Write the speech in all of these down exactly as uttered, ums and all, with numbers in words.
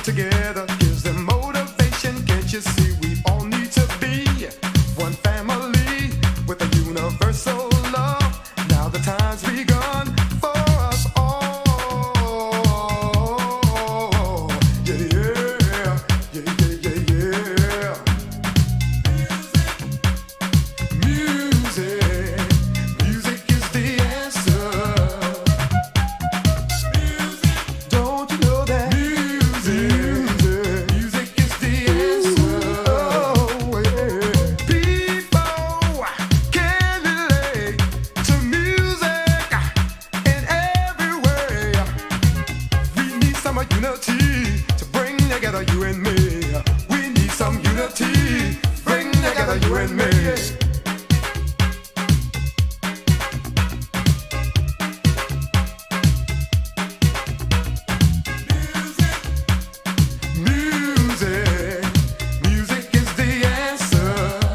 together gives them motivation. Can't you see we all need to be one family with a universal love? Now the time's begun for us all. Yeah, yeah, yeah, yeah, yeah, yeah. Music, music is the answer. Don't you know that? Music, music is the answer. Oh, yeah. People can relate to music in every way. We need some unity to bring together you and me. We need some unity, bring together you and me. Music, music is the answer.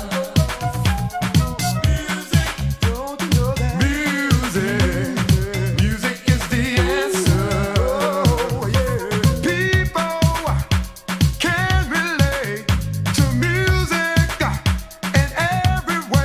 Don't you know that? Music, music is the answer. Oh, yeah. People can relate to music in every way.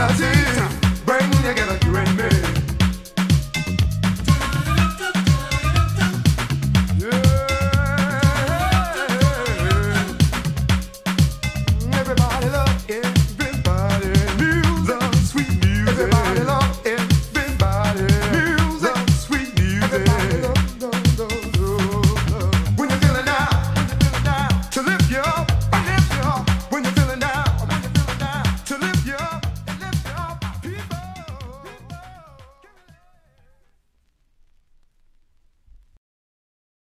I tell you